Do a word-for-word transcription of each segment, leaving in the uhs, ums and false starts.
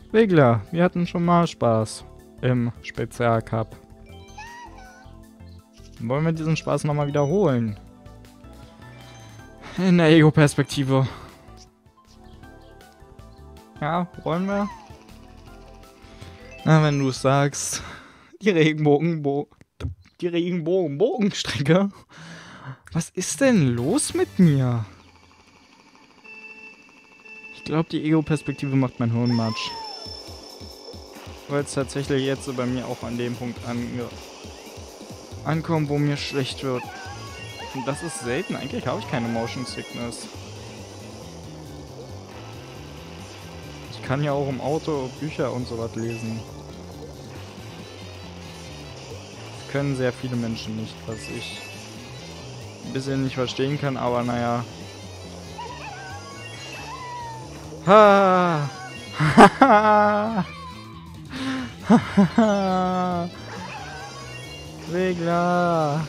Wiggler, wir hatten schon mal Spaß im Spezialcup. Wollen wir diesen Spaß nochmal wiederholen? In der Ego-Perspektive. Ja, wollen wir? Na, wenn du es sagst. Die Regenbogen... Die Regenbogen-Bogenstrecke. Was ist denn los mit mir? Ich glaube, die Ego-Perspektive macht mein Hirn matsch. Weil es tatsächlich jetzt so bei mir auch an dem Punkt ange ankommt, wo mir schlecht wird. Und das ist selten. Eigentlich habe ich keine Motion Sickness. Ich kann ja auch im Auto Bücher und sowas lesen. Das können sehr viele Menschen nicht, was ich ein bisschen nicht verstehen kann, aber naja. Ha! Ha! Ha! Wiggler!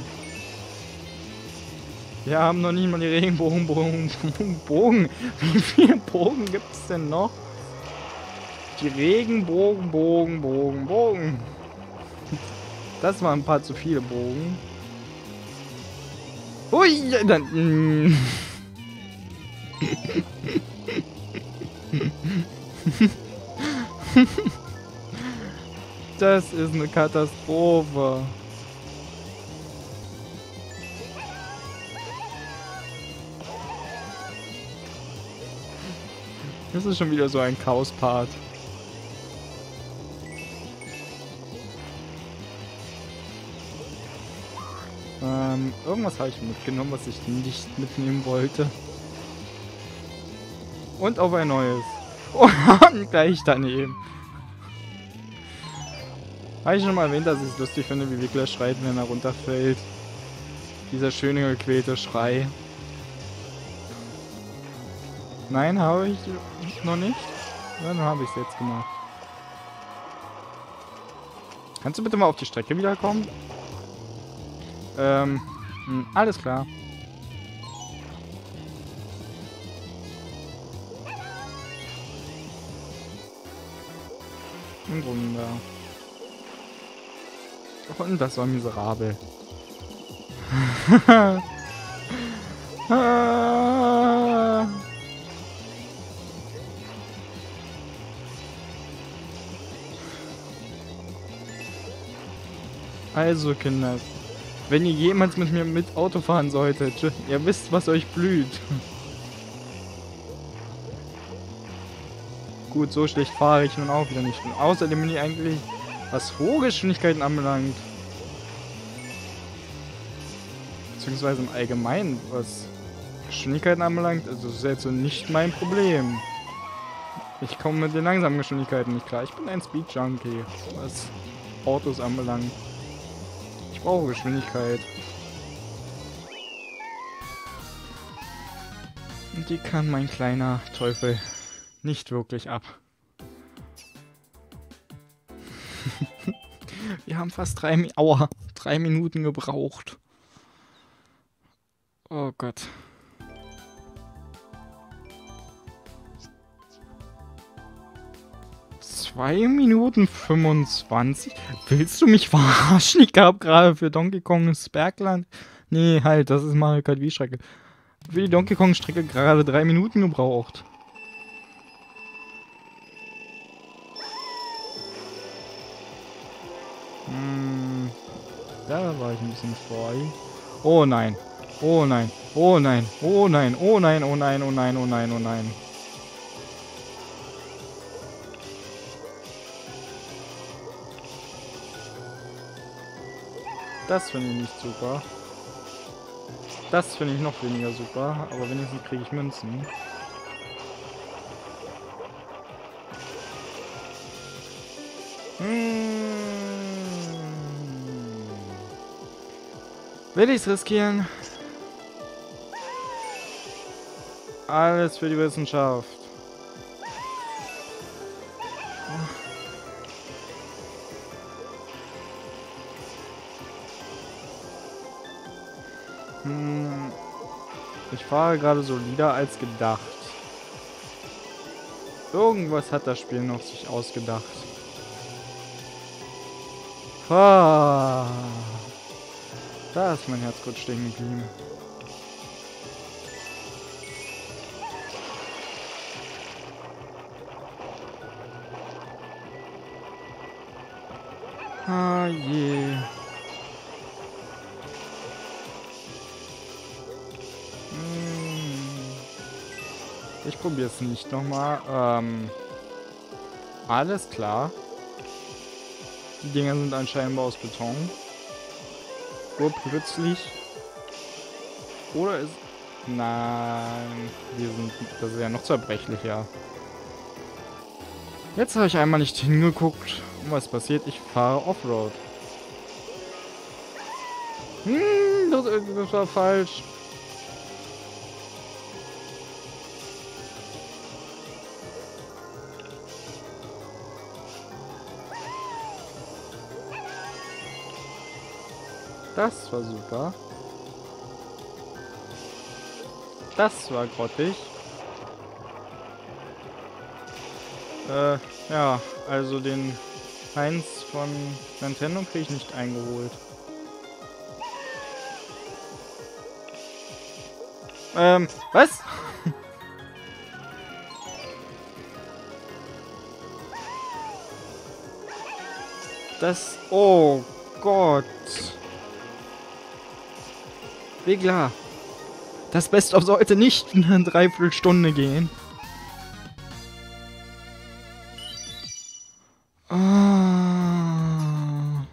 Wir haben noch nicht mal die Regenbogen, Bogen, Bogen. Wie viele Bogen gibt es denn noch? Die Regenbogen, Bogen, Bogen, Bogen. Das waren ein paar zu viele Bogen. Ui, dann. Das ist eine Katastrophe. Das ist schon wieder so ein Chaos-Part. Ähm, irgendwas habe ich mitgenommen, was ich nicht mitnehmen wollte. Und auf ein neues. Und gleich daneben. Habe ich schon mal erwähnt, dass ich es lustig finde, wie Wiggler schreit, wenn er runterfällt. Dieser schöne gequälte Schrei. Nein, habe ich noch nicht. Dann habe ich es jetzt gemacht. Kannst du bitte mal auf die Strecke wiederkommen? Ähm, mh, alles klar. Ein Wunder. Und das war miserabel. Also Kinder, wenn ihr jemals mit mir mit Auto fahren solltet, ihr wisst, was euch blüht. Gut, so schlecht fahre ich nun auch wieder nicht. Und außerdem bin ich eigentlich, was hohe Geschwindigkeiten anbelangt, beziehungsweise im Allgemeinen, was Geschwindigkeiten anbelangt, also das ist jetzt so nicht mein Problem. Ich komme mit den langsamen Geschwindigkeiten nicht klar. Ich bin ein Speed-Junkie, was Autos anbelangt. Ich brauche Geschwindigkeit. Und die kann mein kleiner Teufel nicht wirklich ab. Wir haben fast drei, Mi Aua, drei Minuten gebraucht. Oh Gott. zwei Minuten fünfundzwanzig? Willst du mich verarschen? Ich habe gerade für Donkey Kong's Bergland... Nee, halt, das ist Mario Kart Wii-Strecke. Für die Donkey Kong-Strecke gerade drei Minuten gebraucht. Hm, da war ich ein bisschen vor. Oh nein. Oh nein. Oh nein. Oh nein. Oh nein. Oh nein. Oh nein. Oh nein. Oh nein. Das finde ich nicht super. Das finde ich noch weniger super, aber wenigstens kriege ich Münzen. Hm. Will ich's riskieren? Alles für die Wissenschaft. Hm, ich fahre gerade solider als gedacht. Irgendwas hat das Spiel noch sich ausgedacht. Ah, da ist mein Herz kurz stehen geblieben. Ah je. Ich probiere es nicht nochmal. Ähm, alles klar. Die Dinger sind anscheinend aus Beton. Urplötzlich. Oder ist... Nein. Wir sind... Das ist ja noch zerbrechlicher. Jetzt habe ich einmal nicht hingeguckt. Und was passiert? Ich fahre Offroad. Hm, das, das war falsch. Das war super. Das war grottig. Äh, ja, also den Heinz von Nintendo kriege ich nicht eingeholt. Ähm, was? Das... Oh Gott. Regler. Das Best-of sollte nicht in eine Dreiviertelstunde gehen. Ah.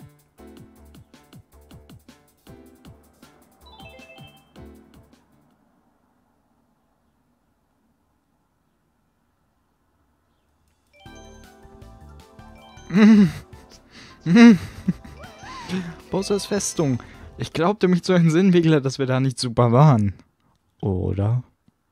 Bowsers Festung. Ich glaubte mich zu entsinnen, Wiggler, dass wir da nicht super waren. Oder?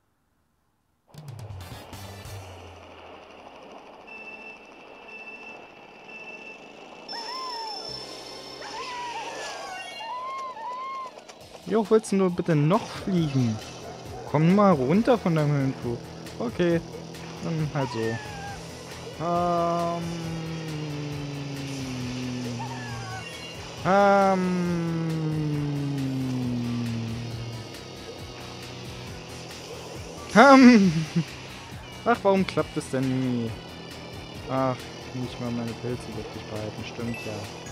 Jo, willst du nur bitte noch fliegen? Komm mal runter von deinem Höhenflug. Okay, dann halt so. Ähm... Ähm... Ähm... Ach, warum klappt es denn nie? Ach, nicht mal meine Pilze wirklich behalten, stimmt ja.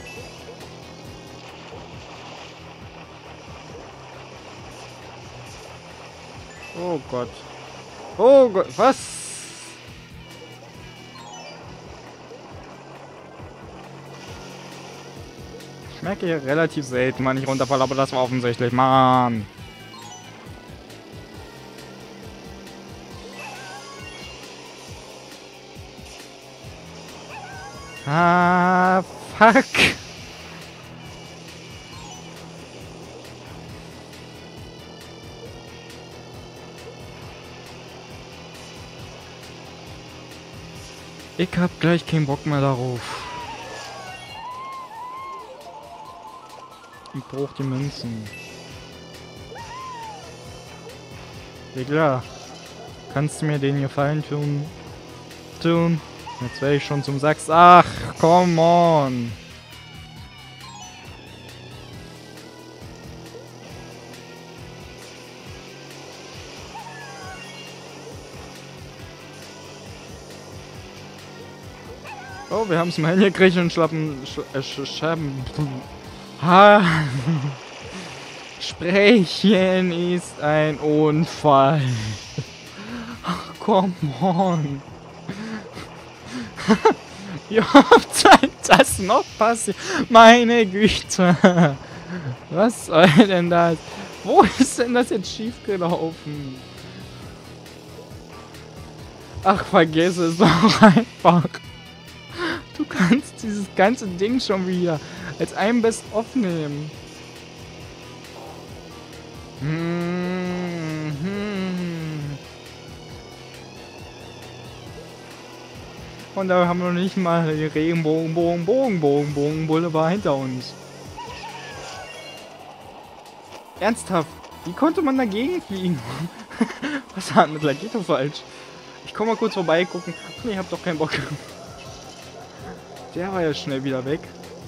Oh Gott. Oh Gott, was? Ich merke hier relativ selten, wann ich runterfalle, aber das war offensichtlich. Mann. Ah, fuck. Ich hab gleich keinen Bock mehr darauf. Ich brauch die Münzen. Ja klar. Kannst du mir den Gefallen tun? Tun? Jetzt werde ich schon zum Sachs. Ach, come on. Oh, wir haben es mal hingekriegt und schlappen... Sch äh, sch schaben... Ha! Sprechen ist ein Unfall. Ach, come on. Wie oft soll das noch passieren? Meine Güte. Was soll denn das? Wo ist denn das jetzt schief gelaufen? Ach, vergiss es doch einfach. Du kannst dieses ganze Ding schon wieder als ein Best-of nehmen. Mhm. Und da haben wir noch nicht mal die Regenbogen, Bogen, Bogen, Bogen, Bogen, Boulevard hinter uns. Ernsthaft, wie konnte man dagegen fliegen? Was war mit Lageto falsch? Ich komme mal kurz vorbei gucken. Ach nee, ich hab doch keinen Bock. Der war ja schnell wieder weg.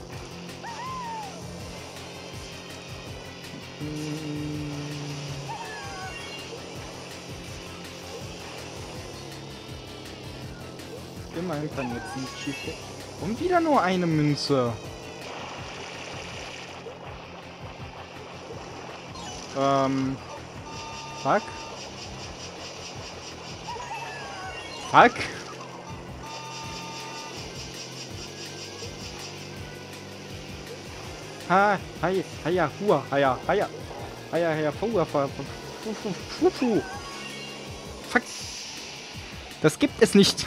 Immerhin kann jetzt nicht schief gehen. Und wieder nur eine Münze. Ähm. Fuck. Fuck. Ha, hi, haja, hua, haja, haja. Haja, haja, hua, fu, fu, fu, fu. Fuck. Das gibt es nicht.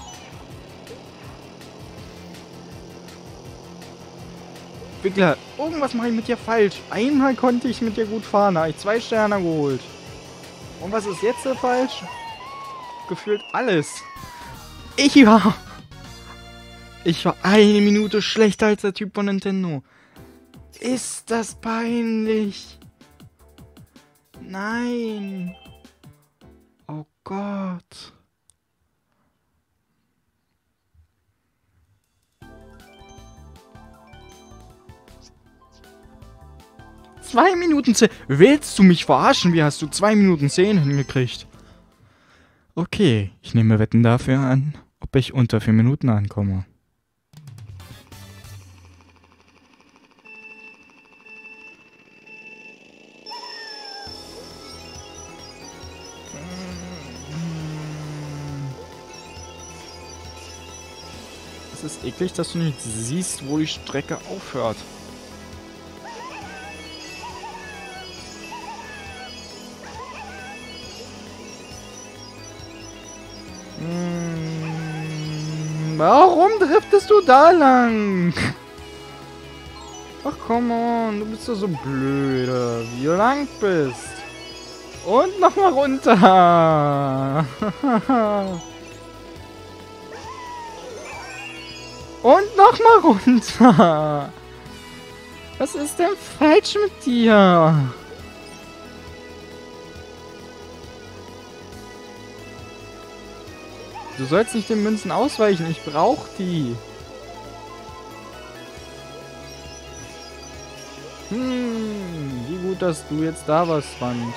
Wickler, irgendwas mache ich mit dir falsch. Einmal konnte ich mit dir gut fahren, da habe ich zwei Sterne geholt. Und was ist jetzt so falsch? Gefühlt alles. Ich war... Ich war eine Minute schlechter als der Typ von Nintendo. Ist das peinlich? Nein. Oh Gott. Zwei Minuten zehn. Willst du mich verarschen? Wie hast du zwei Minuten zehn hingekriegt? Okay, ich nehme Wetten dafür an, ob ich unter vier Minuten ankomme. Es ist eklig, dass du nicht siehst, wo die Strecke aufhört. Warum driftest du da lang? Ach, come on, du bist doch so blöde, wie du lang bist. Und nochmal runter. Und nochmal runter. Was ist denn falsch mit dir? Du sollst nicht den Münzen ausweichen, ich brauch die. Hm, wie gut, dass du jetzt da warst, Band.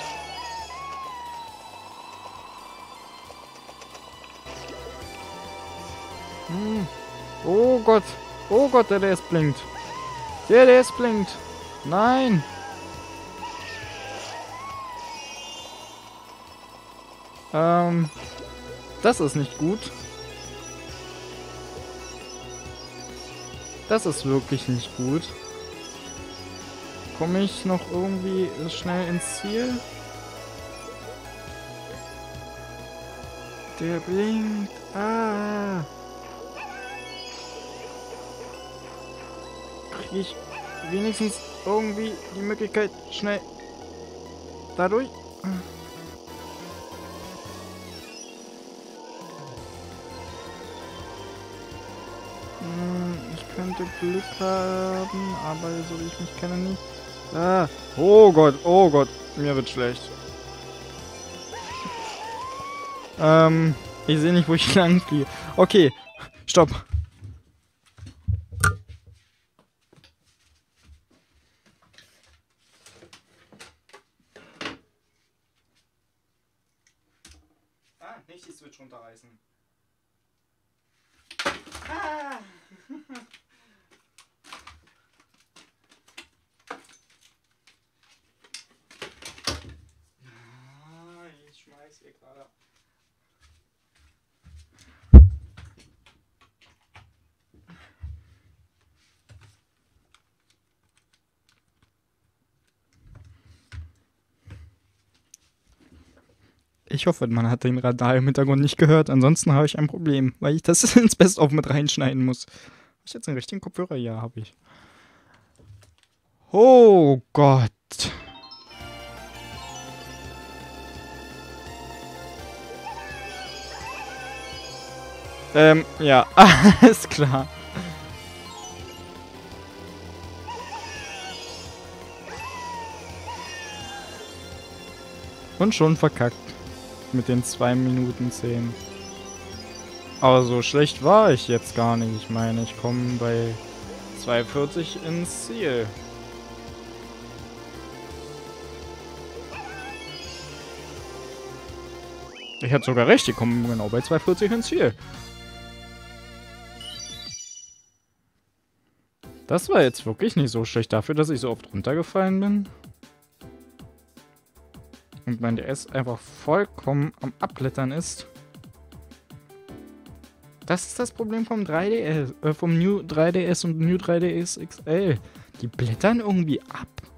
Hm. Oh Gott, oh Gott, der D S blinkt. Der D S blinkt. Nein. Ähm... Das ist nicht gut. Das ist wirklich nicht gut. Komme ich noch irgendwie schnell ins Ziel? Der blinkt. Ah. Kriege ich wenigstens irgendwie die Möglichkeit, schnell dadurch... Ich könnte Glück haben, aber so wie ich mich kenne nicht. Ah, oh Gott, oh Gott, mir wird schlecht. Ähm, ich sehe nicht, wo ich lang fliege. Okay, stopp. Ah, nicht die Switch runterreißen. Ah! Ich schmeiß hier gerade. Ich hoffe, man hat den Radar im Hintergrund nicht gehört. Ansonsten habe ich ein Problem, weil ich das ins Best-of mit reinschneiden muss. Habe ich jetzt einen richtigen Kopfhörer? Ja, habe ich. Oh Gott. Ähm, ja, alles klar. Und schon verkackt. Mit den zwei Minuten zehn. Aber so schlecht war ich jetzt gar nicht. Ich meine, ich komme bei zweiundvierzig ins Ziel. Ich hatte sogar recht, ich komme genau bei zweiundvierzig ins Ziel. Das war jetzt wirklich nicht so schlecht dafür, dass ich so oft runtergefallen bin. Und mein D S einfach vollkommen am Abblättern ist. Das ist das Problem vom drei D S, äh, vom New drei D S und New drei D S X L. Die blättern irgendwie ab.